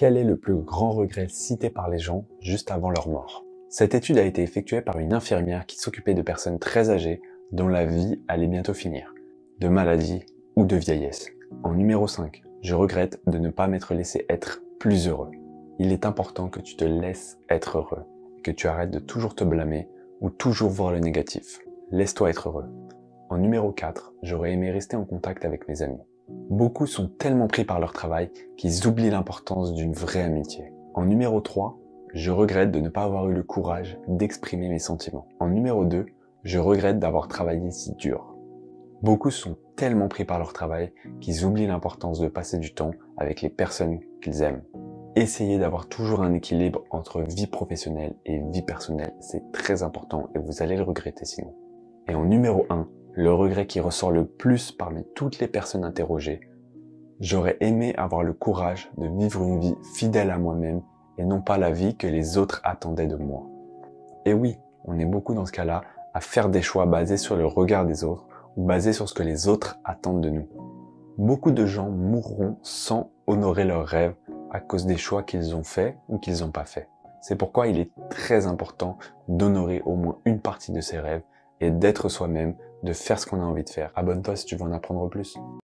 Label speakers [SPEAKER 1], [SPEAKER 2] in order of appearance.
[SPEAKER 1] Quel est le plus grand regret cité par les gens juste avant leur mort? Cette étude a été effectuée par une infirmière qui s'occupait de personnes très âgées dont la vie allait bientôt finir, de maladie ou de vieillesse. En numéro 5, je regrette de ne pas m'être laissé être plus heureux. Il est important que tu te laisses être heureux, que tu arrêtes de toujours te blâmer ou toujours voir le négatif. Laisse-toi être heureux. En numéro 4, j'aurais aimé rester en contact avec mes amis. Beaucoup sont tellement pris par leur travail qu'ils oublient l'importance d'une vraie amitié. En numéro 3, je regrette de ne pas avoir eu le courage d'exprimer mes sentiments. En numéro 2, je regrette d'avoir travaillé si dur. Beaucoup sont tellement pris par leur travail qu'ils oublient l'importance de passer du temps avec les personnes qu'ils aiment. Essayez d'avoir toujours un équilibre entre vie professionnelle et vie personnelle, c'est très important et vous allez le regretter sinon. Et en numéro 1, le regret qui ressort le plus parmi toutes les personnes interrogées, j'aurais aimé avoir le courage de vivre une vie fidèle à moi-même et non pas la vie que les autres attendaient de moi. Et oui, on est beaucoup dans ce cas-là à faire des choix basés sur le regard des autres ou basés sur ce que les autres attendent de nous. Beaucoup de gens mourront sans honorer leurs rêves à cause des choix qu'ils ont faits ou qu'ils n'ont pas faits. C'est pourquoi il est très important d'honorer au moins une partie de ses rêves et d'être soi-même, de faire ce qu'on a envie de faire. Abonne-toi si tu veux en apprendre plus.